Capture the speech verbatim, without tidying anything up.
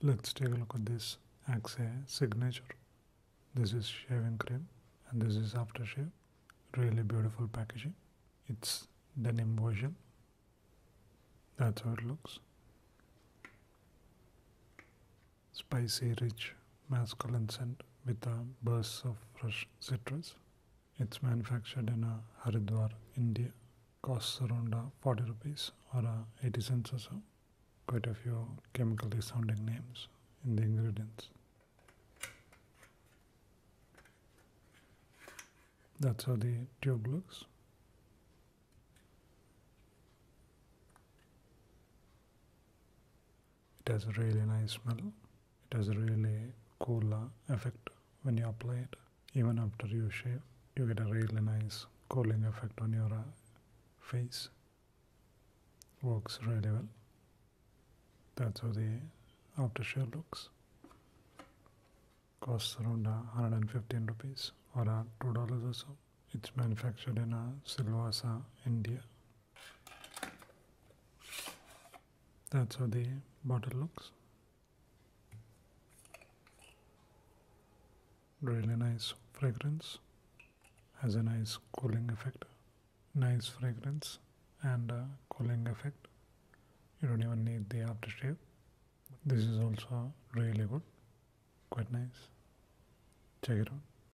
Let's take a look at this Axe Signature. This is shaving cream and this is aftershave. Really beautiful packaging. It's denim version. That's how it looks. Spicy, rich, masculine scent with a burst of fresh citrus. It's manufactured in uh, Haridwar, India. Costs around uh, forty rupees or uh, eighty cents or so. Quite a few chemically sounding names in the ingredients. That's how the tube looks. It has a really nice smell. It has a really cool uh, effect when you apply it. Even after you shave, you get a really nice cooling effect on your uh, face. Works really well. That's how the aftershave looks. Costs around uh, one hundred fifteen rupees or uh, two dollars or so. It's manufactured in uh, Silvassa, India. That's how the bottle looks. Really nice fragrance. Has a nice cooling effect. Nice fragrance and uh, cooling effect. You don't even need the aftershave. This is also really good. Quite nice. Check it out.